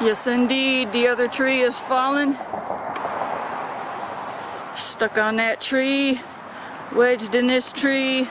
Yes, indeed, the other tree is fallen. Stuck on that tree, wedged in this tree.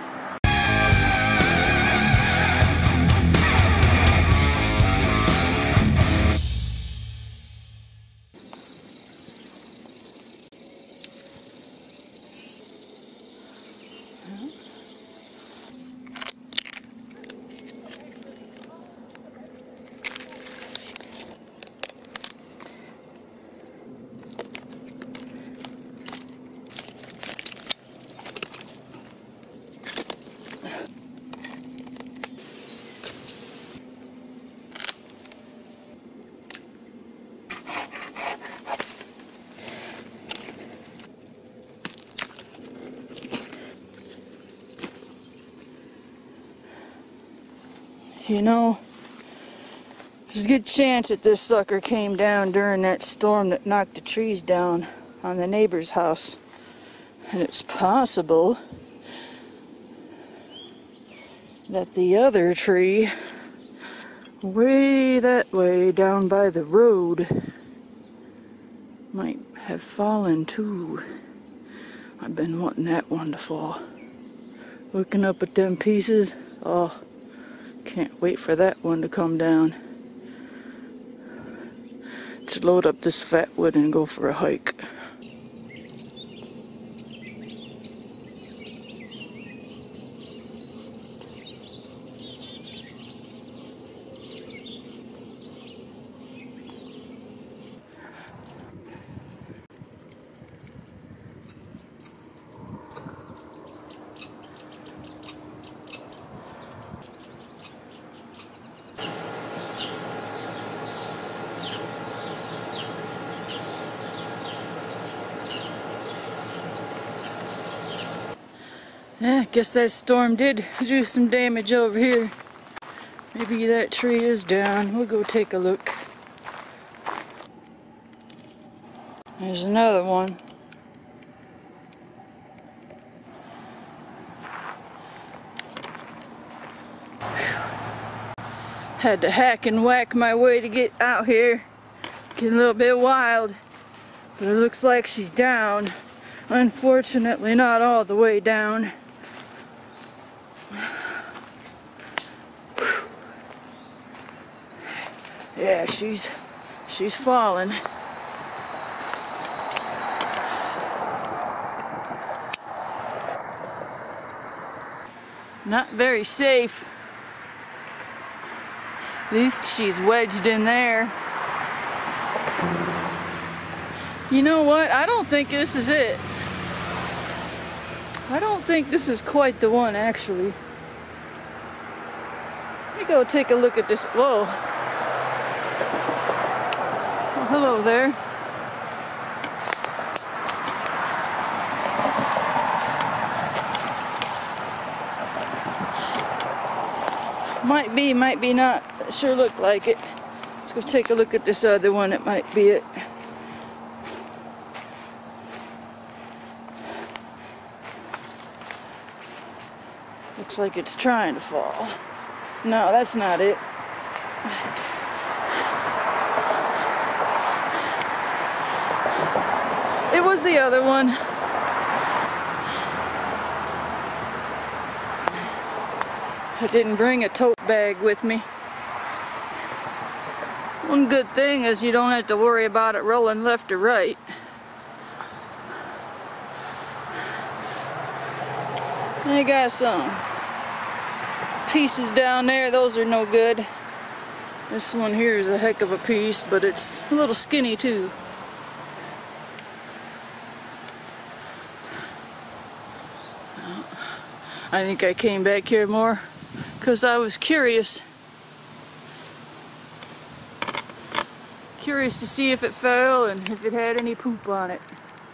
You know, there's a good chance that this sucker came down during that storm that knocked the trees down on the neighbor's house. And it's possible that the other tree, way that way down by the road, might have fallen too. I've been wanting that one to fall. Looking up at them pieces, oh, can't wait for that one to come down. Let's load up this Fatwood and go for a hike. Yeah, I guess that storm did do some damage over here. Maybe that tree is down. We'll go take a look. There's another one. Had to hack and whack my way to get out here. Getting a little bit wild. But it looks like she's down. Unfortunately, not all the way down. Yeah, she's falling. Not very safe. At least she's wedged in there. You know what? I don't think this is it. I don't think this is quite the one, actually. Let me go take a look at this. Whoa. Oh, hello there. Might be not. Sure looked like it. Let's go take a look at this other one. It might be it. Looks like it's trying to fall. No, that's not it. It was the other one. I didn't bring a tote bag with me. One good thing is you don't have to worry about it rolling left or right. I got some pieces down there. Those are no good. This one here is a heck of a piece, but it's a little skinny too. I think I came back here more because I was curious. Curious to see if it fell and if it had any poop on it.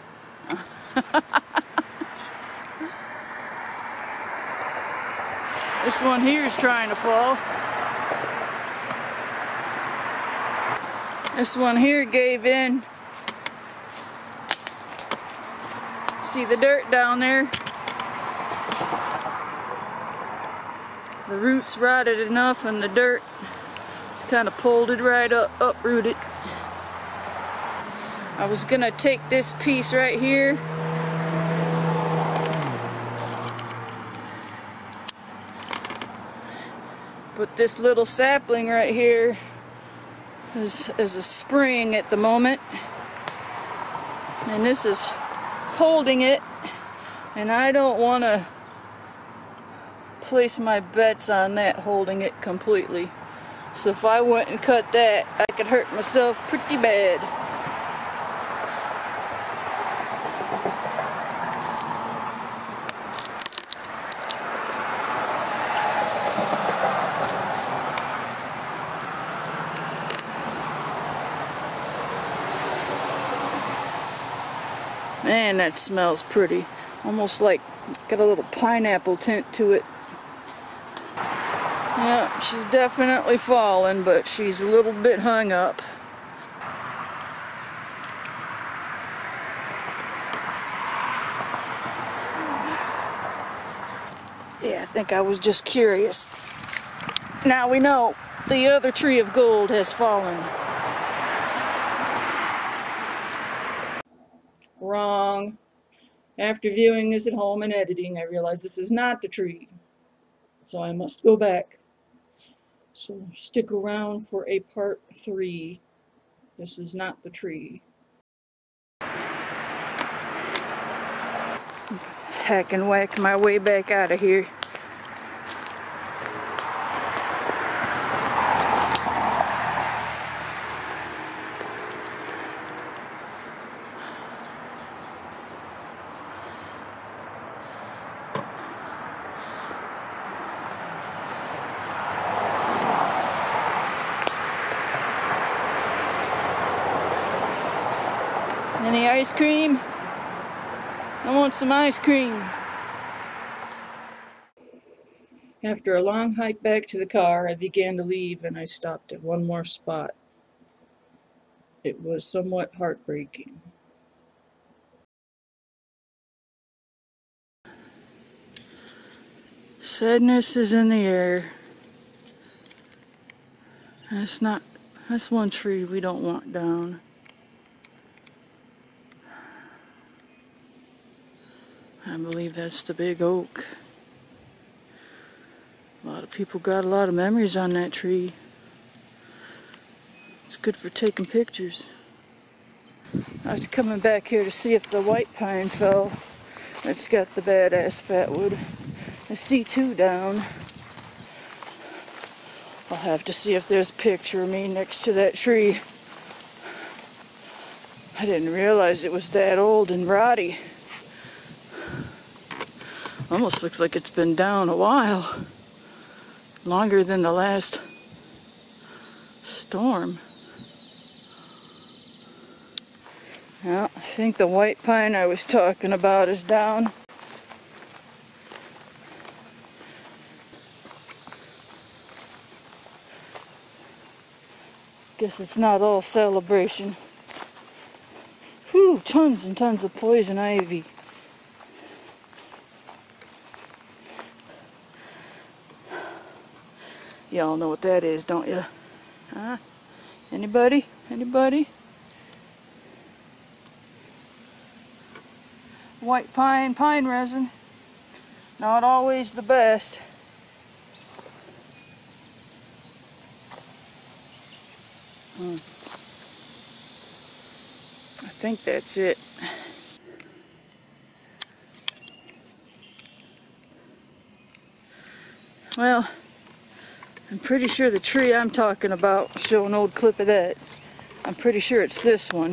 This one here is trying to fall. This one here gave in. See the dirt down there? The roots rotted enough and the dirt is kind of pulled it right up, uprooted. I was gonna take this piece right here but this little sapling right here is a spring at the moment, and this is holding it, and I don't want to place my bets on that holding it completely. So if I went and cut that, I could hurt myself pretty bad. Man, that smells pretty. Almost like got a little pineapple tint to it. Yeah, she's definitely fallen, but she's a little bit hung up. Yeah, I think I was just curious. Now we know the other tree of gold has fallen. Wrong. After viewing this at home and editing, I realized this is not the tree. So I must go back. So stick around for a part 3. This is not the tree. Hack and whack my way back out of here. Any ice cream? I want some ice cream. After a long hike back to the car, I began to leave and I stopped at one more spot. It was somewhat heartbreaking. Sadness is in the air. That's one tree we don't want down. I believe that's the big oak. A lot of people got a lot of memories on that tree. It's good for taking pictures. I was coming back here to see if the white pine fell. It's got the badass fatwood. I see 2 down. I'll have to see if there's a picture of me next to that tree. I didn't realize it was that old and rotty. Almost looks like it's been down a while. Longer than the last storm. Well, I think the white pine I was talking about is down. Guess it's not all celebration. Whew, tons and tons of poison ivy. Y'all know what that is, don't you? Huh? Anybody? Anybody? White pine, pine resin. Not always the best. I think that's it. Well, I'm pretty sure the tree I'm talking about, show an old clip of that. I'm pretty sure it's this one.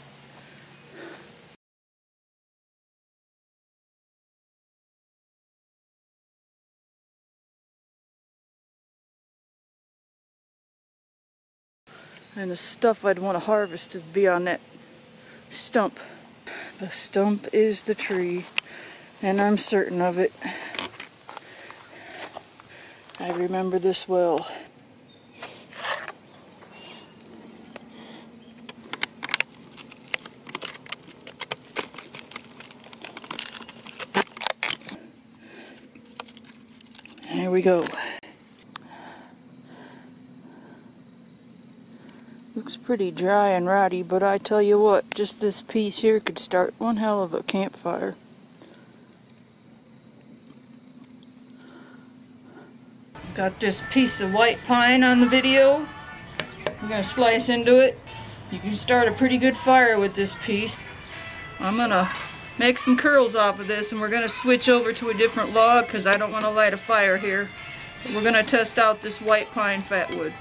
And the stuff I'd want to harvest would be on that stump. The stump is the tree, and I'm certain of it. I remember this well. There we go. Looks pretty dry and rotty, but I tell you what, just this piece here could start one hell of a campfire. Got this piece of white pine on the video. I'm gonna slice into it. You can start a pretty good fire with this piece. I'm gonna make some curls off of this, and we're gonna switch over to a different log because I don't want to light a fire here. But we're gonna test out this white pine fatwood.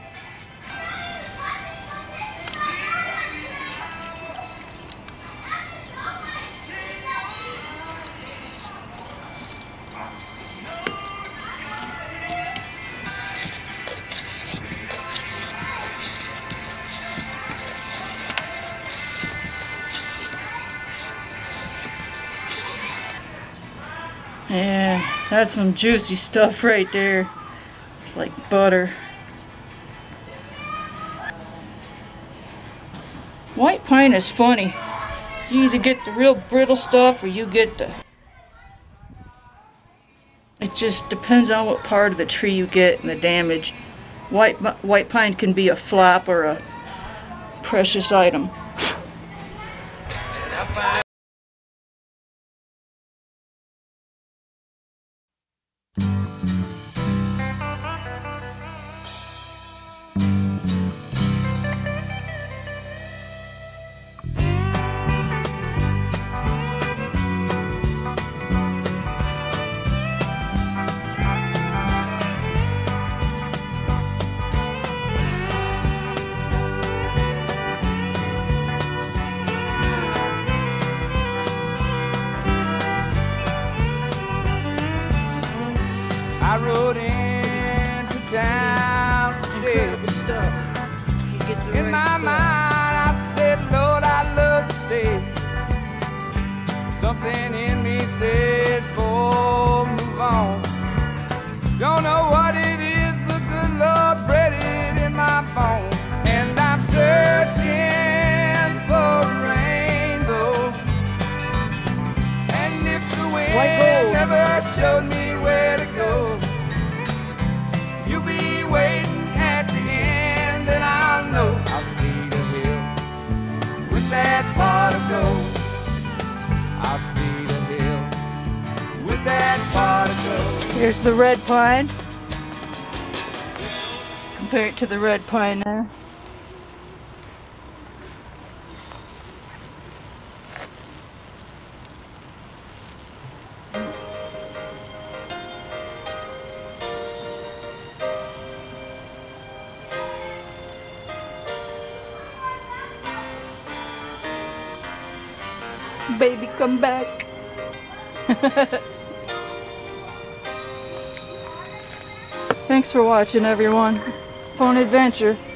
And that's some juicy stuff right there. It's like butter. White pine is funny. You either get the real brittle stuff or you get the... It just depends on what part of the tree you get and the damage. White pine can be a flop or a precious item. I rode into town today. In my mind, I said, Lord, I'd love to stay. Something in me said, oh, move on. Don't know what it is, the good Lord bred it in my bones. And I'm searching for a rainbow. And if the wind never showed me where to go, you'll be waiting at the end, and I'll know I'll see the hill with that pot of gold. I'll see the hill with that pot of gold. Here's the red pine. Compare it to the red pine there. Baby, come back. Thanks for watching, everyone. Fun adventure.